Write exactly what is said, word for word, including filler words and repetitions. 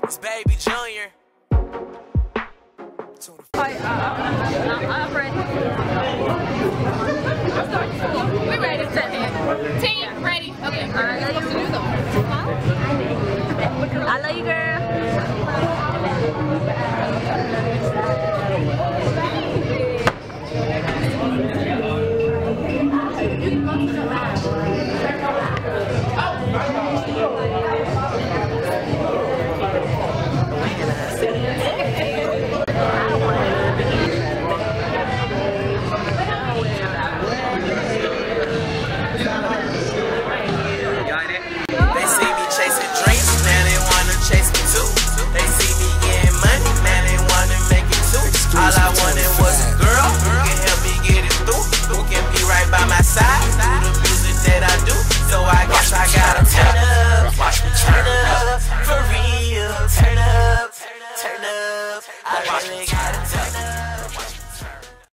It's Baby Junior. Alright, uh, I'm ready. We're ready to set here. Team, ready. Okay, alright, let's do them. I love you, girl. All I wanted was a girl who can help me get it through, who can be right by my side, do the music that I do. So I guess I gotta turn up, turn up, for real, turn up, turn up. I really gotta turn up.